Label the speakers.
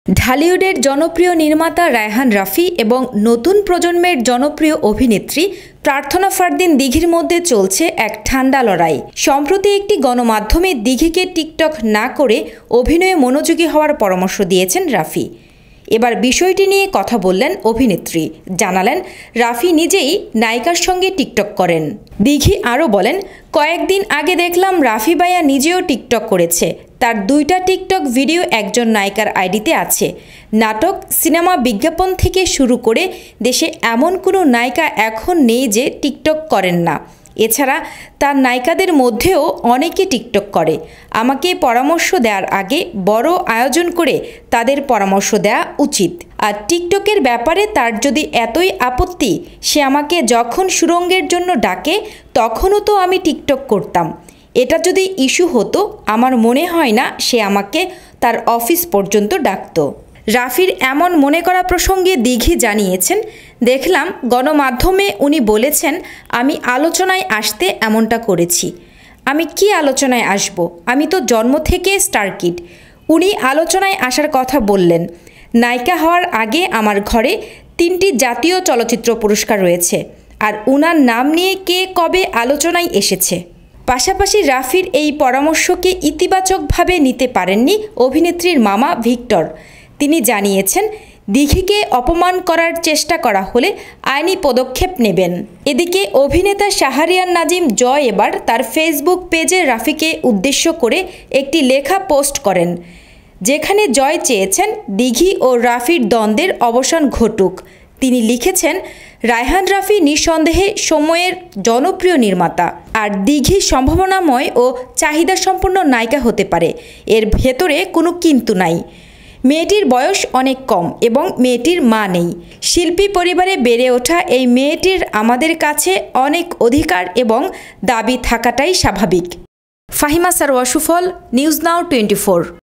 Speaker 1: ঢালিউডের জনপ্রিয় নির্মাতা রায়হান রাফি এবং নতুন প্রজন্মের জনপ্রিয় অভিনেত্রী প্রার্থনা ফারদিন দিঘির মধ্যে চলছে এক ঠান্ডা লড়াই। সম্প্রতি একটি গণমাধ্যমে দিঘিকে টিকটক না করে অভিনয়ে মনোযোগী হওয়ার পরামর্শ দিয়েছেন রাফি। এবার বিষয়টি নিয়ে কথা বললেন অভিনেত্রী, জানালেন রাফি নিজেই নায়িকার সঙ্গে টিকটক করেন। দিঘি আরও বলেন, কয়েকদিন আগে দেখলাম রাফি ভাইয়া নিজেও টিকটক করেছে। তার 2টা টিকটক ভিডিও একজন নায়িকার আইডিতে আছে। নাটক, সিনেমা, বিজ্ঞাপন থেকে শুরু করে দেশে এমন কোনো নায়িকা এখন নেই যে টিকটক করেন না। এছাড়া তার নায়িকাদের মধ্যেও অনেকে টিকটক করে। আমাকে পরামর্শ দেওয়ার আগে বড় আয়োজন করে তাদের পরামর্শ দেওয়া উচিত। আর টিকটকের ব্যাপারে তার যদি এতই আপত্তি, সে আমাকে যখন সুরঙ্গের জন্য ডাকে তখনও তো আমি টিকটক করতাম। এটা যদি ইস্যু হতো, আমার মনে হয় না সে আমাকে তার অফিস পর্যন্ত ডাকতো। রাফির এমন মনে করা প্রসঙ্গে দিঘি জানিয়েছেন, দেখলাম গণমাধ্যমে উনি বলেছেন আমি আলোচনায় আসতে এমনটা করেছি। আমি কি আলোচনায় আসব? আমি তো জন্ম থেকে স্টার কিড। উনি আলোচনায় আসার কথা বললেন। নায়িকা হওয়ার আগে আমার ঘরে 3টি জাতীয় চলচ্চিত্র পুরস্কার রয়েছে, আর উনার নাম নিয়ে কে কবে আলোচনায় এসেছে। পাশাপাশি রাফির এই পরামর্শকে ইতিবাচকভাবে নিতে পারেননি অভিনেত্রীর মামা ভিক্টর। তিনি জানিয়েছেন, দিঘিকে অপমান করার চেষ্টা করা হলে আইনি পদক্ষেপ নেবেন। এদিকে অভিনেতা শাহরিয়ার নাজিম জয় এবার তার ফেসবুক পেজে রাফিকে উদ্দেশ্য করে একটি লেখা পোস্ট করেন, যেখানে জয় চেয়েছেন দিঘি ও রাফির দ্বন্দ্বের অবসান ঘটুক। তিনি লিখেছেন, রায়হান রাফি নিঃসন্দেহে সময়ের জনপ্রিয় নির্মাতা, আর দিঘি সম্ভাবনাময় ও চাহিদাসম্পন্ন নায়িকা হতে পারে। এর ভেতরে কোনো কিন্তু নাই। মেয়েটির বয়স অনেক কম এবং মেয়েটির মা নেই। শিল্পী পরিবারে বেড়ে ওঠা এই মেয়েটির আমাদের কাছে অনেক অধিকার এবং দাবি থাকাটাই স্বাভাবিক। ফাহিমা সারোয়ার সুফল, নিউজ নাও 24।